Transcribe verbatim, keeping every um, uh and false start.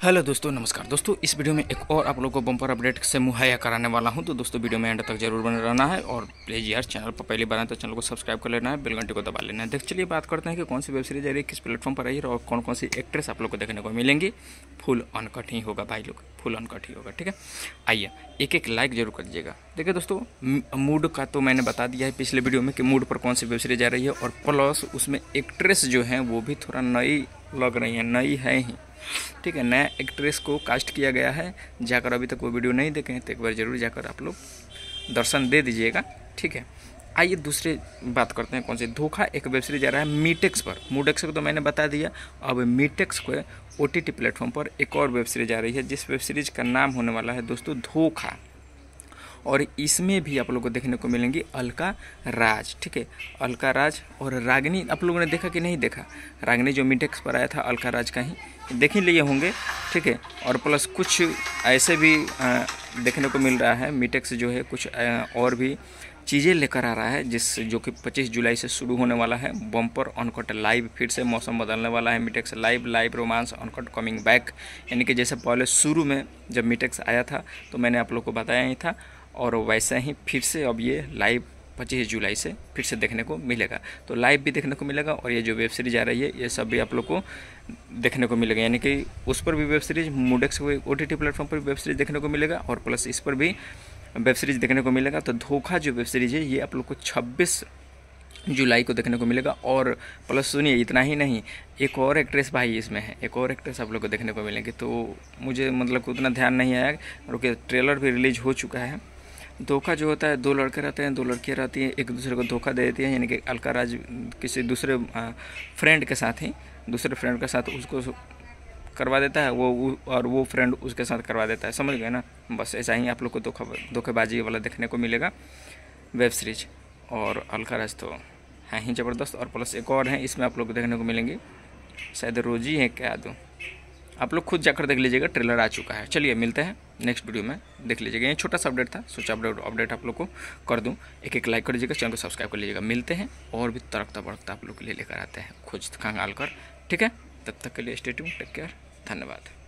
Hello दोस्तों, नमस्कार दोस्तों। इस वीडियो में एक और आप लोगों को बम्पर अपडेट से मुहैया कराने वाला हूं, तो दोस्तों वीडियो में एंड तक जरूर बने रहना है। और प्लीज़ यार, चैनल पर पहली बार आए तो चैनल को सब्सक्राइब कर लेना है, बेल घंटे को दबा लेना है। देख चलिए बात करते हैं कि कौन सी वेब सीरीज आ रही है, किस प्लेटफॉर्म पर आई है और कौन कौन सी एक्ट्रेस आप लोग को देखने को मिलेंगी। फुल अनकट ही होगा भाई लोग, फुल अनकट ही होगा, ठीक है। आइए एक एक लाइक जरूर कर दीजिएगा। देखिए दोस्तों, मूड का तो मैंने बता दिया है पिछले वीडियो में कि मूड पर कौन सी वेब सीरीज आ रही है, और प्लस उसमें एक्ट्रेस जो हैं वो भी थोड़ा नई लग रही हैं, नई है ही, ठीक है। नया एक्ट्रेस को कास्ट किया गया है। जाकर अभी तक वो वीडियो नहीं देखे हैं तो एक बार जरूर जाकर आप लोग दर्शन दे दीजिएगा, ठीक है। आइए दूसरे बात करते हैं कौन सी। धोखा एक वेब सीरीज आ रहा है मीटेक्स पर। मूडेक्स को तो मैंने बता दिया, अब मीटेक्स को ओ टी टी प्लेटफॉर्म पर एक और वेब सीरीज आ रही है, जिस वेब सीरीज का नाम होने वाला है दोस्तों धोखा। और इसमें भी आप लोगों को देखने को मिलेंगी अलका राज, ठीक है। अलका राज और रागिनी आप लोगों ने देखा कि नहीं देखा। रागिनी जो मीटेक्स पर आया था अलका राज का ही देख ही लिए होंगे, ठीक है। और प्लस कुछ ऐसे भी आ, देखने को मिल रहा है, मीटेक्स जो है कुछ आ, और भी चीज़ें लेकर आ रहा है, जिस जो कि पच्चीस जुलाई से शुरू होने वाला है। बम्पर अनकट लाइव, फिर से मौसम बदलने वाला है। मीटेक्स live live romance uncut coming back, यानी कि जैसे पहले शुरू में जब मीटेक्स आया था तो मैंने आप लोग को बताया ही था, और वैसे ही फिर से अब ये लाइव पच्चीस जुलाई से फिर से देखने को मिलेगा। तो लाइव भी देखने को मिलेगा, और ये जो वेब सीरीज आ रही है ये सब भी आप लोग को देखने को मिलेगा। यानी कि उस पर भी वेब सीरीज, मूडेक्स ओ टी टी प्लेटफॉर्म पर भी वेब सीरीज देखने को मिलेगा, और प्लस इस पर भी वेब सीरीज देखने को मिलेगा। तो धोखा जो वेब सीरीज है ये आप लोग को छब्बीस जुलाई को देखने को मिलेगा। और प्लस सुनिए, इतना ही नहीं, एक और एक्ट्रेस भाई इसमें है, एक और एक्ट्रेस आप लोग को देखने को मिलेंगे। तो मुझे मतलब उतना ध्यान नहीं आया, क्योंकि ट्रेलर भी रिलीज हो चुका है। धोखा जो होता है, दो लड़के रहते हैं, दो लड़कियां रहती हैं, एक दूसरे को धोखा दे देती हैं। यानी कि अलका राज किसी दूसरे फ्रेंड के साथ ही दूसरे फ्रेंड के साथ उसको करवा देता है वो, और वो फ्रेंड उसके साथ करवा देता है, समझ गए ना। बस ऐसा ही आप लोग को धोखा धोखेबाजी वाला देखने को मिलेगा वेब सीरीज। और अलका राज तो है ही ज़बरदस्त। और प्लस एक और है इसमें आप लोग को देखने को मिलेंगे, शायद रोजी है क्या दो, आप लोग खुद जाकर देख लीजिएगा, ट्रेलर आ चुका है। चलिए मिलते हैं नेक्स्ट वीडियो में, देख लीजिएगा। ये छोटा सा अपडेट था, सोचा अपडेट अपडेट आप लोग को कर दूं। एक एक लाइक कर लीजिएगा, चैनल को सब्सक्राइब कर लीजिएगा। मिलते हैं और भी तड़कता भड़कता आप लोग के लिए लेकर आते हैं, खोज खंगाल कर, ठीक है। तब तक के लिए स्टे ट्यून्ड, टेक केयर, धन्यवाद।